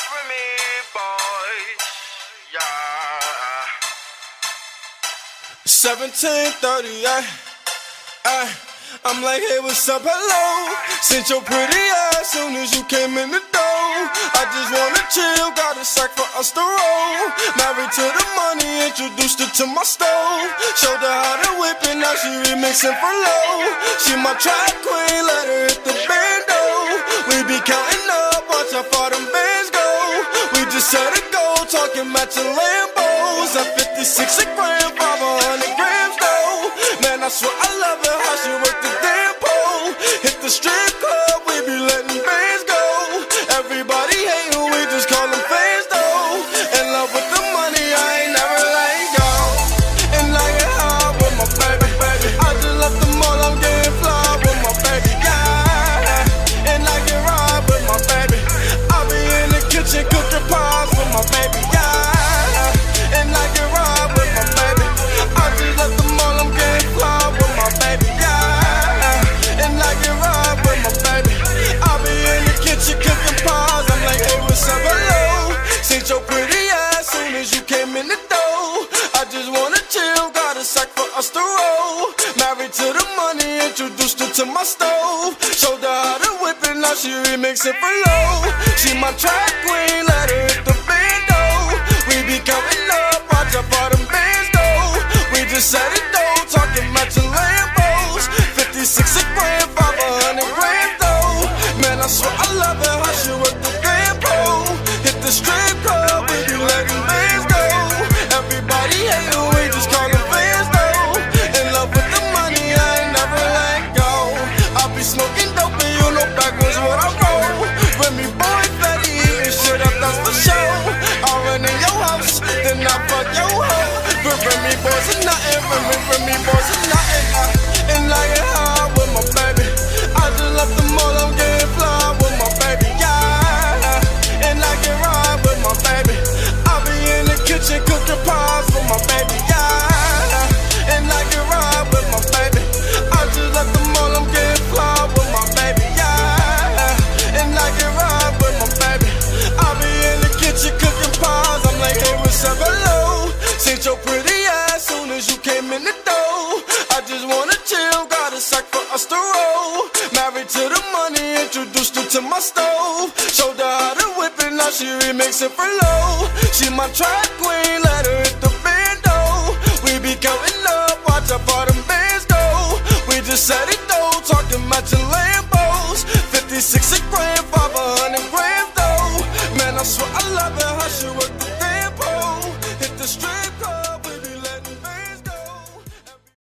Remy boys, yeah. 17:30, I'm like, hey, what's up, hello? Sent your pretty ass soon as you came in the door. I just wanna chill, got a sack for us to roll. Married to the money, introduced her to my stove. Showed her how to whip it, now she remixing for low. She my track queen, let her hit the bando. We be counting up, watch how far them bands go. We just set a goal, talking matching Lambos. At 56 a gram, 500 grams though. Man, I swear I love her, how she work the damn pole. Hit the strip club, we be letting bands go. Everybody hatin', we just call them fans though. In love with the money, I ain't never let go. And I get high with my baby. I just left the mall, I'm getting fly with my baby, yeah. And I get ride with my baby. I be in the kitchen cooking pies with my baby, yeah. And I get ride with my baby. I just left the mall, I'm getting fly with my baby, yeah. And I get ride with my baby. I be in the kitchen cooking pies. I'm like, hey, what's up, hello? Seen your pretty ass soon as you came in the door. I just wanna chill, got a sack for us to roll. Married to the money, introduced her to my stove. Showed her how to whip it, now she remixing for low. She my track queen, let her hit the bando. We be counting up, watch how far them bands go. We just set it though, talking matching Lambos. 56 a gram, 500 grams though. Man, I swear I love her, how she work the damn pole. Hit the strip club, we be letting bands go. Everybody hatin', we just call them fans though. In love with the money, I ain't never let go. I be smoking dope and you know backwards what I roll. Remy boy, fatty, eating shit up, that's for sure. I run in your house, then I fuck your hoe. But Remy boys are nothing, Remy boys are nothing. And I get high with my baby. I just left the mall, I'm getting fly with my baby, yeah. And I get ride with my baby. I be in the kitchen cooking pies for my baby, yeah. And I get ride with my baby. I just left the mall, I'm getting fly with my baby, yeah. And I get ride with my baby. I be in the kitchen cooking pies. I'm like, hey, what's up, hello? Seen your pretty ass soon as you came in the door. I just wanna chill, got a sack for us to roll. Married to the money, introduced her to my stove. Showed her how to whip it, now she remixing for low. She my track queen, let her hit the bando. We be counting up, watch how far them bands go. We just set it though, talking matching Lambos. 56 a gram, 500 grams though. Man, I swear I love her, how she work the damn pole.